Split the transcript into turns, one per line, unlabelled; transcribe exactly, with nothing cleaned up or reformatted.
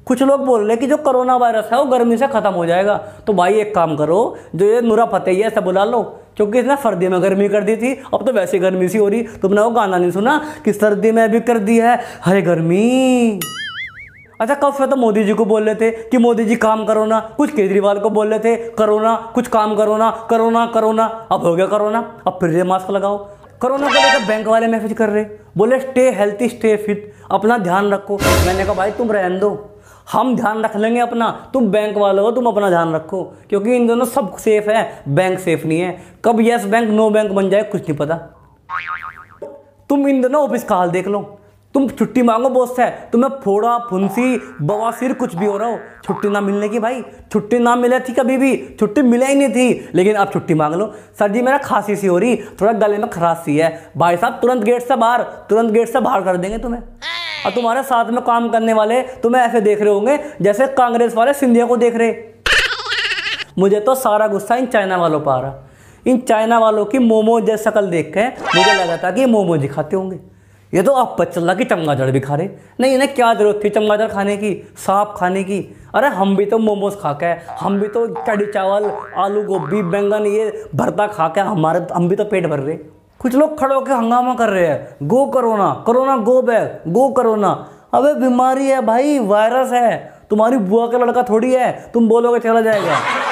कुछ लोग बोल रहे हैं कि जो कोरोना वायरस है वो गर्मी से खत्म हो जाएगा। तो भाई एक काम करो, जो ये नूरा फतेही है ऐसा बुला लो, क्योंकि इसने सर्दी में गर्मी कर दी थी, अब तो वैसे गर्मी सी हो रही। तुमने वो गाना नहीं सुना कि सर्दी में भी कर दी है हाय गर्मी। अच्छा कब से तो मोदी जी को बोल रहे थे कि मोदी जी काम करो ना, कुछ केजरीवाल को बोल रहे थे करोना, कुछ काम करो ना, करोना करोना, अब हो गया कोरोना, अब फिर से मास्क लगाओ। कोरोना को लेकर बैंक वाले मैसेज कर रहे, बोले स्टे हेल्थी स्टे फिट, अपना ध्यान रखो। मैंने कहा भाई तुम रहने दो, हम ध्यान रख लेंगे अपना, तुम बैंक वाले हो, तुम अपना ध्यान रखो, क्योंकि इन दोनों सब सेफ है, बैंक सेफ नहीं है। कब यस बैंक नो बैंक बन जाए कुछ नहीं पता। तुम इन दोनों ऑफिस का हाल देख लो, तुम छुट्टी मांगो बॉस से, तुम्हें फोड़ा फुंसी बवासीर कुछ भी हो रहा हो, छुट्टी ना मिलने की भाई, छुट्टी ना मिले थी कभी भी, छुट्टी मिले ही नहीं थी, लेकिन अब छुट्टी मांग लो। सर जी मेरा खांसी सी हो रही, थोड़ा गले में खराश सी है, भाई साहब तुरंत गेट से बाहर, तुरंत गेट से बाहर कर देंगे तुम्हें। और तुम्हारे साथ में काम करने वाले तुम्हें ऐसे देख रहे होंगे जैसे कांग्रेस वाले सिंधिया को देख रहे। मुझे तो सारा गुस्सा इन चाइना वालों पर आ रहा, इन चाइना वालों की मोमो जैसी शक्ल देख के मुझे लगा था कि ये मोमोज ही खाते होंगे। ये तो अब पता चल रहा कि चमगादड़ भी खा रहे। नहीं इन्हें क्या जरूरत थी चमगादड़ खाने की, सांप खाने की। अरे हम भी तो मोमोज खा के, हम भी तो कड़ी चावल आलू गोभी बैंगन ये भरता खा के हमारे हम भी तो पेट भर रहे। कुछ लोग खड़े होकर हंगामा कर रहे हैं, go corona, corona go back, go corona. अबे बीमारी है भाई, वायरस है, तुम्हारी बुआ का लड़का थोड़ी है तुम बोलोगे चला जाएगा।